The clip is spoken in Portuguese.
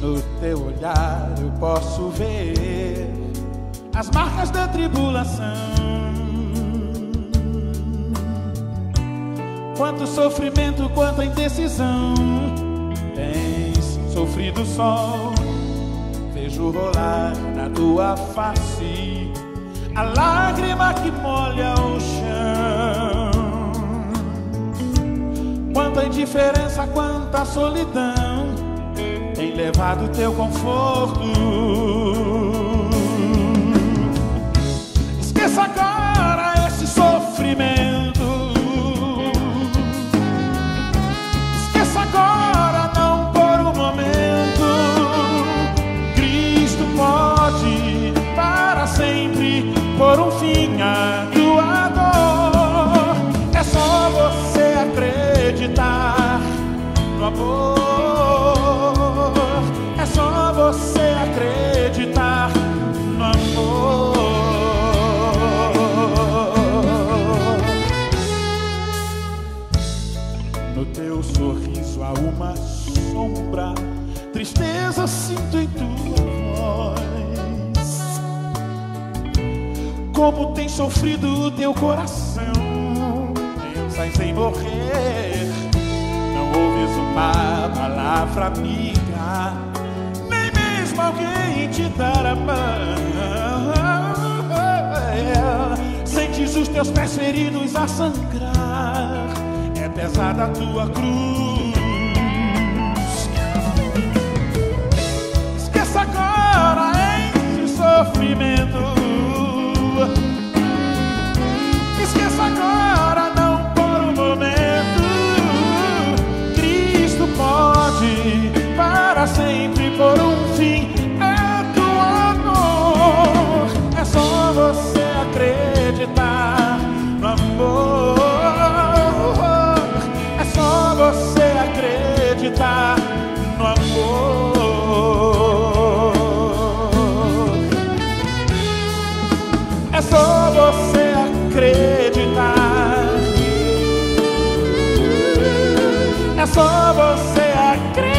No teu olhar eu posso ver as marcas da tribulação. Quanto sofrimento, quanta indecisão tens sofrido o sol. Vejo rolar na tua face a lágrima que molha o chão. Quanta indiferença, quanta solidão tem levado teu conforto. Esqueça agora esse sofrimento. Esqueça agora, não por um momento. Cristo pode para sempre pôr um fim à tua dor. É só você acreditar no amor. É só você acreditar no amor. No teu sorriso há uma sombra, tristeza sinto em tua voz. Como tem sofrido o teu coração, pensas em morrer. Não ouves uma palavra amiga, nem mesmo alguém te dar a mão. Sentes os teus pés feridos a sangrar, é pesada a tua cruz. Esqueça agora esse sofrimento. Esqueça agora, não por um momento. Cristo pode para sempre pôr um fim à tua dor. É só você acreditar no amor. É só você acreditar no amor. É só você acreditar. É só você acreditar.